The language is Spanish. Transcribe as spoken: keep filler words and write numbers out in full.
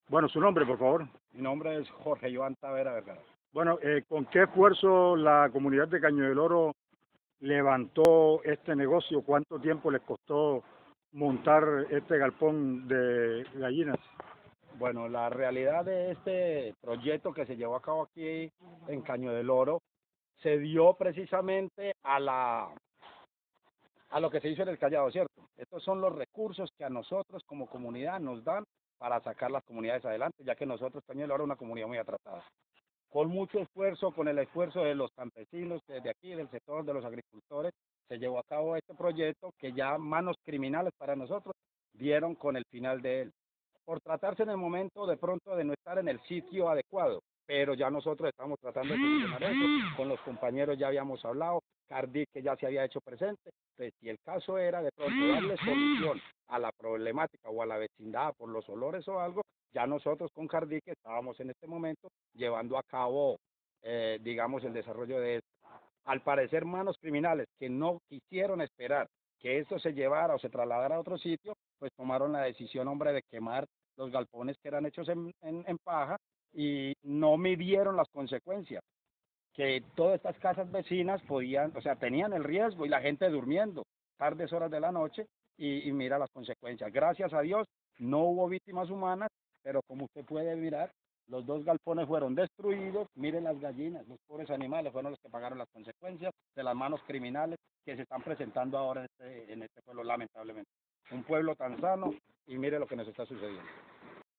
Bueno, su nombre, por favor. Mi nombre es Jorge Iván Tavera Vergara. Bueno, eh, ¿con qué esfuerzo la comunidad de Caño del Oro levantó este negocio? ¿Cuánto tiempo les costó montar este galpón de gallinas? Bueno, la realidad de este proyecto que se llevó a cabo aquí en Caño del Oro se dio precisamente a la a lo que se hizo en el Callao, ¿cierto? Estos son los recursos que a nosotros como comunidad nos dan para sacar las comunidades adelante, ya que nosotros, Caño del Oro, es una comunidad muy atrasada. Con mucho esfuerzo, con el esfuerzo de los campesinos de aquí, del sector de los agricultores, se llevó a cabo este proyecto que ya manos criminales para nosotros dieron con el final de él. Por tratarse en el momento de pronto de no estar en el sitio adecuado, pero ya nosotros estamos tratando de solucionar eso, con los compañeros ya habíamos hablado, Cardi que ya se había hecho presente, pues si el caso era de pronto darle solución a la problemática o a la vecindad por los olores o algo, ya nosotros con Cardi que estábamos en este momento llevando a cabo, eh, digamos, el desarrollo de esto. Al parecer, manos criminales que no quisieron esperar que esto se llevara o se trasladara a otro sitio, pues tomaron la decisión, hombre, de quemar los galpones que eran hechos en, en, en paja y no midieron las consecuencias, que todas estas casas vecinas podían, o sea, tenían el riesgo y la gente durmiendo tardes horas de la noche y, y mira las consecuencias. Gracias a Dios no hubo víctimas humanas, pero como usted puede mirar, los dos galpones fueron destruidos, miren las gallinas, los pobres animales fueron los que pagaron las consecuencias de las manos criminales que se están presentando ahora en este, en este pueblo, lamentablemente. Un pueblo tan sano y mire lo que nos está sucediendo.